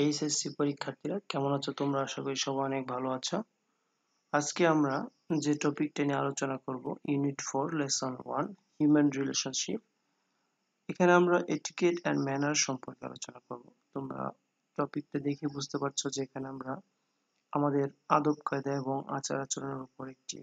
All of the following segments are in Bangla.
এইচএসসি পরীক্ষার্থীরা কেমন আছো তোমরা? আশা করি সবাই অনেক ভালো আছো। আজকে আমরা যে টপিকটা নিয়ে আলোচনা করব, ইউনিট 4 লেসন 1 হিউম্যান রিলেশনশিপ। এখানে আমরা এটিকেট অ্যান্ড ম্যানার সম্পর্কে আলোচনা করব। তোমরা টপিকটা দেখে বুঝতে পারছো যে এখানে আমরা আমাদের আদব কায়দা এবং আচার আচরণের উপর একটি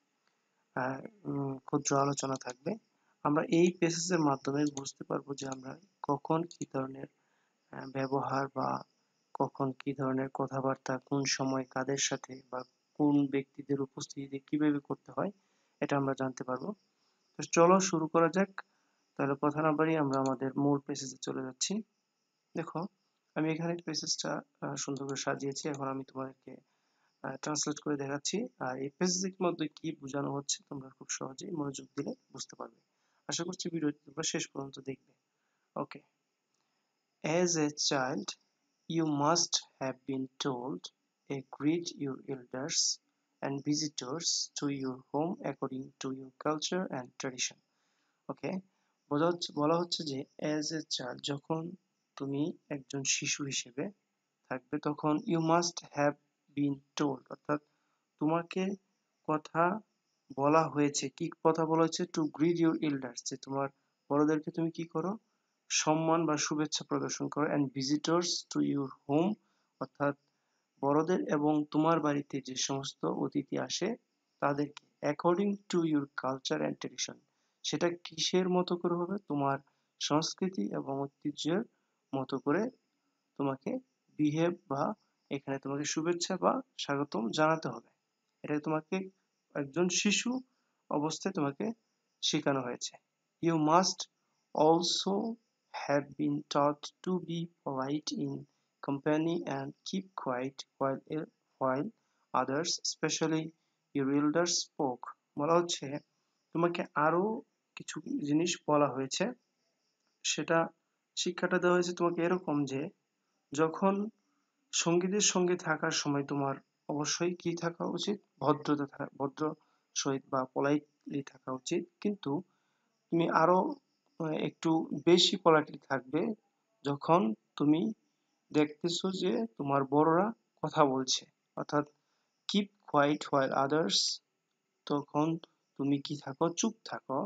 ক্ষুদ্র আলোচনা থাকবে। আমরা এই পেসেজের মাধ্যমে বুঝতে পারবো যে আমরা কখন কি ধরনের ব্যবহার বা কখন কি ধরনের কথাবার্তা কোন সময় কাদের সাথে বা কোন ব্যক্তিদের উপস্থিতিতে কিভাবে করতে হয় এটা আমরা জানতে পারবো। তো চলো শুরু করা যাক। তাহলে কথা না বাড়িয়ে আমরা আমাদের মূল পেসেজে চলে যাচ্ছি। দেখো, আমি এখানে পেসেজটা সুন্দর করে সাজিয়েছি। এখন আমি তোমাদেরকে ট্রান্সলেট করে দেখাচ্ছি। আর এই পেসেজের মধ্যে কি বোঝানো হচ্ছে তোমরা খুব সহজেই মনোযোগ দিলে বুঝতে পারবে। আশা করছি ভিডিওটি তোমরা শেষ পর্যন্ত দেখবে। ওকে। As a child, you must have been told, greet your elders and visitors to your home according to your culture and tradition. ওকে, বলা হচ্ছে যে অ্যাজ এ চাইল্ড, যখন তুমি একজন শিশু হিসেবে থাকবে তখন you must have been told, অর্থাৎ তোমাকে কথা বলা হয়েছে। কি কথা বলা হয়েছে? টু গ্রিট ইউর এল্ডার্স, যে তোমার বড়দেরকে তুমি কি করো? সম্মান বা শুভেচ্ছা প্রদর্শন করো। And visitors to your home, অর্থাৎ বড়দের এবং তোমার বাড়িতে যে সমস্ত অতিথি আসে তাদেরকে according to your culture and tradition, সেটা কিসের মতো করে হবে? তোমার সংস্কৃতি এবং ঐতিহ্যের মতো করে তোমাকে বিহেভ বা এখানে তোমাকে শুভেচ্ছা বা স্বাগতম জানাতে হবে। এটা তোমাকে একজন শিশু অবস্থায় তোমাকে শেখানো হয়েছে। You must also have been taught to be polite in company and keep quiet while others, especially your elders, spoke. বলা হচ্ছে তোমাকে আরো কিছু জিনিস বলা হয়েছে। সেটা শিক্ষাটা দেওয়া হয়েছে তোমাকে এরকম যে যখন সঙ্গীদের সঙ্গে থাকার সময় তোমার অবশ্যই কি থাকা উচিত? ভদ্র সহিত বা পোলাইটলি থাকা উচিত। কিন্তু তুমি আরো একটু বেশি পোলাইটলি থাকবে যখন তুমি দেখতেছো যে তোমার বড়রা কথা বলছে, অর্থাৎ কিপ কোয়াইট হোয়াইল আদার্স, তখন তুমি কি থাকো? চুপ থাকো।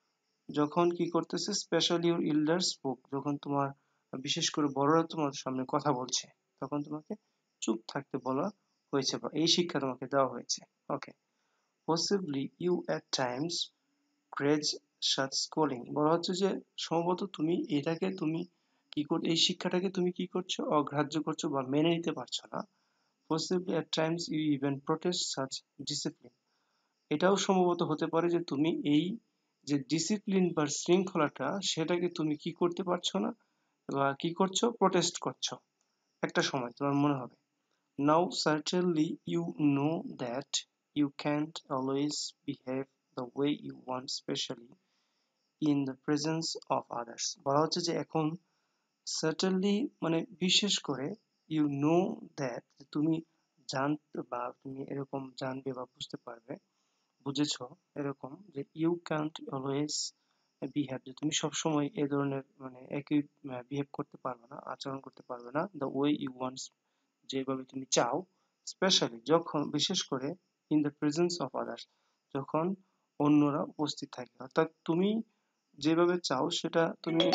যখন কি করতেছে? স্পেশালি ইউর এল্ডার্স স্পোক, যখন তোমার বিশেষ করে বড়রা তোমার সামনে কথা বলছে তখন তোমাকে চুপ থাকতে বলা হয়েছে বা এই শিক্ষা তোমাকে দেওয়া হয়েছে। Okay. Possibly you at times grudge such schooling, বলা হচ্ছে যে সম্ভবত তুমি এটাকে তুমি কি কর, এই শিক্ষাটাকে তুমি কি করছো? অগ্রাহ্য করছো বা মেনে নিতে পারছো না। Possibly at times you even protest such discipline, এটাও সম্ভবত হতে পারে যে তুমি এই যে ডিসিপ্লিন বা শৃঙ্খলাটা সেটাকে তুমি কি করতে পারছো না বা কি করছো? প্রোটেস্ট করছো একটা সময় তোমার মনে হবে। Now certainly you know that you can't always behave the way you want, specially in the presence of others. বলা হচ্ছে যে এখন সার্টেনলি মানে বিশেষ করে, ইউ নো দ্যাট তুমি জানতে বা তুমি এরকম জানবে বা বুঝতে পারবে, বুঝেছো এরকম যে ইউ ক্যান্ট অলওয়েজ বিহেভ, যে তুমি সবসময় এ ধরনের মানে একই বিহেভ করতে পারবে না, আচরণ করতে পারবে না দ্য ওয়ে ইউ ওয়ান্টস, যেভাবে তুমি চাও, স্পেশালি যখন বিশেষ করে in the presence of others, যখন অন্যরা উপস্থিত থাকে। অর্থাৎ তুমি যেভাবে চাও সেটা তুমি,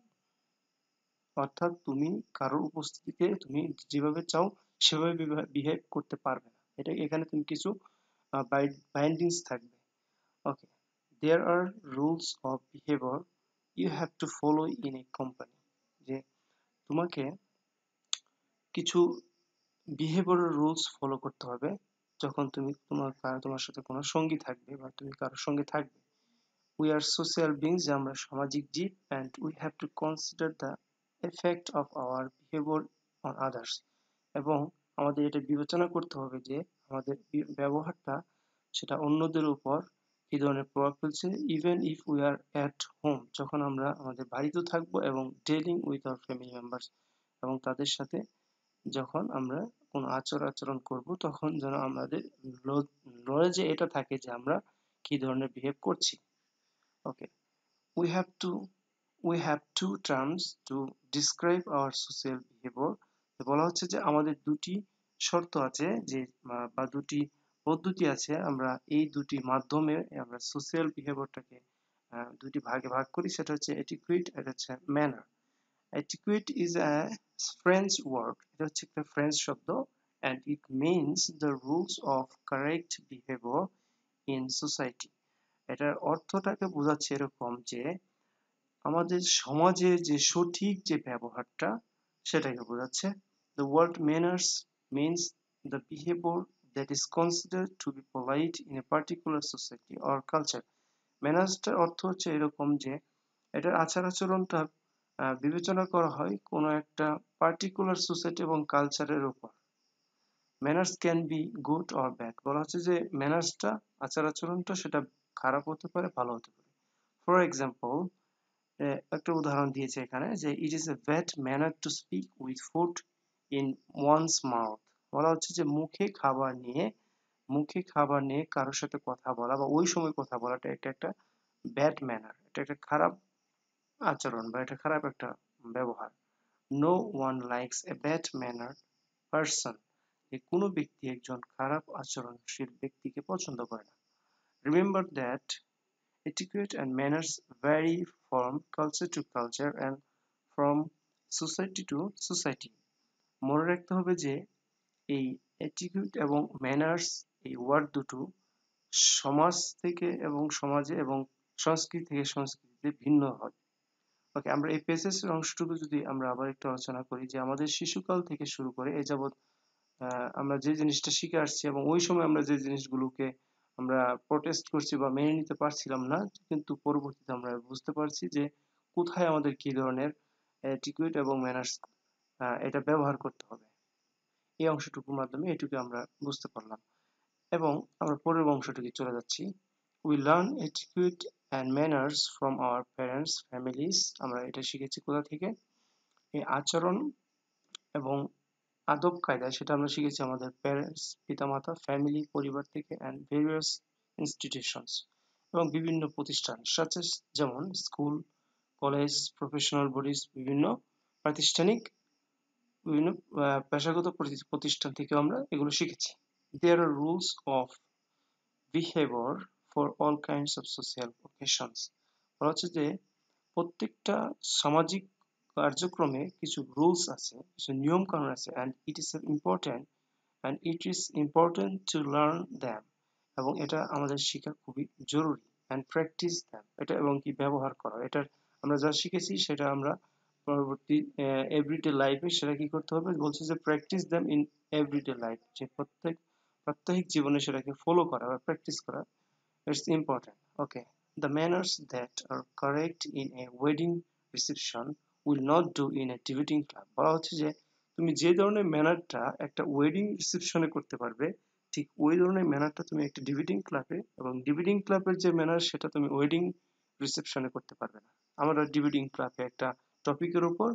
অর্থাৎ তুমি কারোর উপস্থিতিতে তুমি যেভাবে চাও সেভাবে বিহেভ করতে পারবে না। এটা এখানে তুমি কিছু বাইন্ডিংস থাকবে। ওকে। There are rules of behavior you have to follow in a company, যে তোমাকে কিছু বিহেভিয়ারাল রুলস ফলো করতে হবে যখন তুমি তোমার সাথে কোনো সঙ্গী থাকবে বা তুমি কারোর সঙ্গে থাকবে। উই আর সোশ্যাল বিংস, যে আমরা সামাজিক জীব, and we have to consider the effect of our behaviour on others, এবং আমাদের এটা বিবেচনা করতে হবে যে আমাদের ব্যবহারটা সেটা অন্যদের উপর কি ধরনের প্রভাব ফেলছে। Even if we are at home, যখন আমরা আমাদের বাড়িতেও থাকবো, এবং dealing with our family members, এবং তাদের সাথে যখন আমরা কোনো আচরণ করব তখন যেন আমাদের নলেজে এটা থাকে যে আমরা কি ধরনের বিহেভ করছি। ওকে। we have to we have two terms to describe our social behavior, বলা হচ্ছে যে আমাদের দুটি শর্ত আছে যে বা দুটি পদ্ধতি আছে, আমরা এই দুটি মাধ্যমে আমরা সোশ্যাল বিহেভিয়ারটাকে দুটি ভাগে ভাগ করি। সেটা হচ্ছে এটিকুয়েট আর হচ্ছে manner. Etiquette is a French word, এটা হচ্ছে একটা ফ্রেঞ্চ শব্দ, and it means the rules of correct behaviour in society. এটার অর্থটাকে বোঝাচ্ছে এরকম যে আমাদের সমাজে যে সঠিক যে ব্যবহারটা সেটাকে বোঝাচ্ছে। The word manners means the behavior that is considered to be polite in a particular society or culture. ম্যানার্সটার অর্থ হচ্ছে এরকম যে এটার আচার আচরণটা বিবেচনা করা হয় কোনো একটা পার্টিকুলার সোসাইটি এবং কালচারের উপর। Manners can be good or bad, বলা হচ্ছে যে ম্যানার্সটা আচার আচরণটা সেটা খারাপ হতে পারে, ভালো হতে পারে। ফর এক্সাম্পল, একটা উদাহরণ দিয়েছে এখানে যে it is a bad manner to speak with food in one's mouth. বলা হচ্ছে যে মুখে খাবার নিয়ে কারোর সাথে কথা বলা বা ওই সময় কথা বলাটা এটা একটা ব্যাড ম্যানার, এটা একটা খারাপ আচরণ বা এটা খারাপ একটা ব্যবহার। No one likes a bad manner person, যে কোনো ব্যক্তি একজন খারাপ আচরণশীল ব্যক্তিকে পছন্দ করে না। Remember that etiquette and manners vary from culture to culture and from society to society. মনে রাখতে হবে যে এই এটিকিউট এবং ম্যানার্স এই ওয়ার্ড দুটো সমাজ থেকে এবং সমাজে এবং সংস্কৃতি থেকে সংস্কৃতিতে ভিন্ন হয়। ওকে, আমরা এই পেজের অংশটুকু যদি আমরা আবার একটু আলোচনা করি যে আমাদের শিশুকাল থেকে শুরু করে এ যাবৎ আমরা যে জিনিসটা শিখে আসছি এবং ওই সময় আমরা যে জিনিসগুলোকে আমরা প্রোটেস্ট করছি বা মেনে নিতে পারছিলাম না, কিন্তু পরবর্তীতে আমরা বুঝতে পারছি যে কোথায় আমাদের কি ধরনের এটিকুয়েট এবং ম্যানার্স এটা ব্যবহার করতে হবে। এই অংশটুকুর মাধ্যমে এটুকু আমরা বুঝতে পারলাম এবং আমরা পরের অংশটুকু চলে যাচ্ছি। We learn etiquette and manners from our parents families. আমরা এটা শিখেছি কোথা থেকে? এই আচরণ এবং আদব কায়দা সেটা আমরা শিখেছি আমাদের প্যারেন্টস, পিতামাতা, ফ্যামিলি, পরিবার থেকে, অ্যান্ড ভেরিয়াস ইনস্টিটিউশনস এবং বিভিন্ন প্রতিষ্ঠান সাচেস, যেমন স্কুল, কলেজ, প্রফেশনাল বডিজ, বিভিন্ন প্রাতিষ্ঠানিক, বিভিন্ন পেশাগত প্রতিষ্ঠান থেকে আমরা এগুলো শিখেছি। There are rules of behaviour for all kinds of social occasions. বলা হচ্ছে যে প্রত্যেকটা সামাজিক কার্যক্রমে কিছু রুলস আছে, কিছু নিয়ম কানুন আছে, and it is important to learn them, এবং এটা আমাদের শেখা খুবই জরুরি। and practice them, এটা এবং কি ব্যবহার করা, এটা আমরা যা শিখেছি সেটা আমরা পরবর্তী এভরিডে লাইফে সেটা কি করতে হবে বলছে যে practice them in everyday life, যে প্রাত্যহিক জীবনে সেটাকে ফলো করা বা প্র্যাকটিস করা, it's important. Okay, the manners that are correct in a wedding reception will not do in a debating club। বলা হচ্ছে যে তুমি যে ধরনের ম্যানারটা একটা ওয়েডিং রিসেপশনে করতে পারবে, ঠিক ওই ধরনের ম্যানারটা তুমি একটা ডিবেটিং ক্লাবে, এবং ডিবেটিং ক্লাবের যে ম্যানার সেটা তুমি ওয়েডিং রিসেপশনে করতে পারবে না। আমরা ডিবেটিং ক্লাবে একটা টপিকের উপর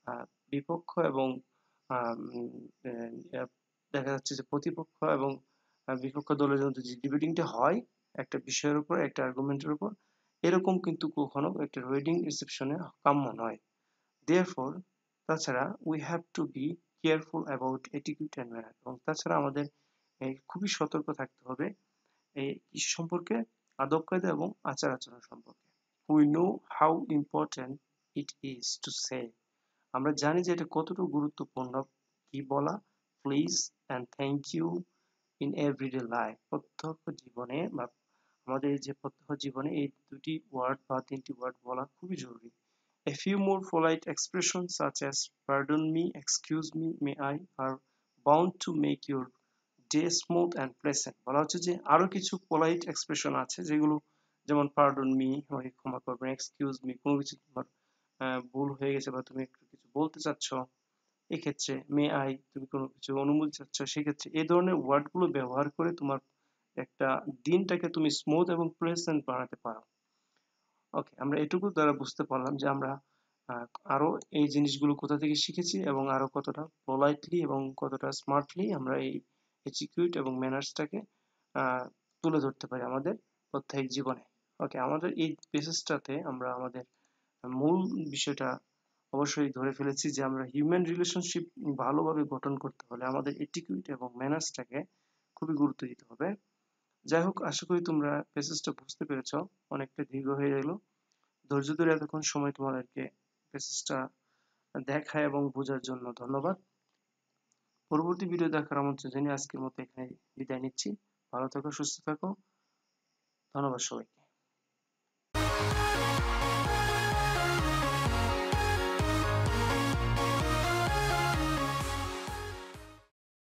বিপক্ষ এবং আহ, উম, আহ, দেখা যাচ্ছে যে প্রতিপক্ষ এবং বিপক্ষ দলের মধ্যে যে ডিবেটিংটা হয় একটা বিষয়ের উপর, একটা আর্গুমেন্টের উপর, এরকম কিন্তু কখনো একটা ওয়েডিং রিসেপশনে কাম্য নয়। দেয়ারফর, তাছাড়া we have to be careful about etiquette and manner, এবং তাছাড়া আমাদের খুবই সতর্ক থাকতে হবে এই কিছু সম্পর্কে, আদব কায়দা এবং আচার আচরণ সম্পর্কে। We know how important it is to say, আমরা জানি যে এটা কতটুকু গুরুত্বপূর্ণ কি বলা please and thank you in everyday life, প্রত্যক্ষ জীবনে বা আমাদের এই যে প্রত্যক্ষ জীবনে এই দুটি ওয়ার্ড বা তিনটি ওয়ার্ড বলা খুবই জরুরি। A few more polite expressions such as pardon me, excuse me, may I are bound to make your day smooth and pleasant। বলা হচ্ছে যে আরো কিছু পোলাইট এক্সপ্রেশন আছে যেগুলো, যেমন পার্ডন মি হয় ক্ষমা করবেন, এক্সকিউজ মি কোনো কিছু তোমার ভুল হয়ে গেছে বা তুমি একটু কিছু বলতে চাচ্ছ, এক্ষেত্রে মে আই তুমি কোনো কিছু অনুমতি চাচ্ছ, সেক্ষেত্রে এই ধরনের ওয়ার্ড গুলো ব্যবহার করে তোমার একটা দিনটাকে তুমি স্মুথ এবং প্লেজেন্ট বানাতে পারো। ওকে, আমরা এটুকু দ্বারা বুঝতে পারলাম যে আমরা আহ, আরো এই জিনিসগুলো কোথা থেকে শিখেছি এবং আরো কতটা পোলাইটলি এবং কতটা স্মার্টলি আমরা এই এটিকিউট এবং ম্যানার্সটাকে তুলে ধরতে পারি আমাদের প্রত্যেক জীবনে। ওকে, আমাদের এই পেসেজটাতে আমরা আমাদের মূল বিষয়টা অবশ্যই ধরে ফেলেছি যে আমরা হিউম্যান রিলেশনশিপ ভালোভাবে গঠন করতে হলে আমাদের এটিকিউট এবং ম্যানার্সটাকে খুবই গুরুত্ব দিতে হবে। যাই হোক, আশা করি তোমরা প্যাসেজটা বুঝতে পেরেছো। অনেকটা দীর্ঘ হয়ে গেল। ধৈর্য ধরে এতক্ষণ সময় তোমাদেরকে প্যাসেজটা দেখা এবং বোঝার জন্য ধন্যবাদ। পরবর্তী ভিডিও দেখার আমন্ত্রণ জানিয়ে আজকের মতো এখানে বিদায় নিচ্ছি। ভালো থাকো, সুস্থ থাকো। ধন্যবাদ সবাইকে।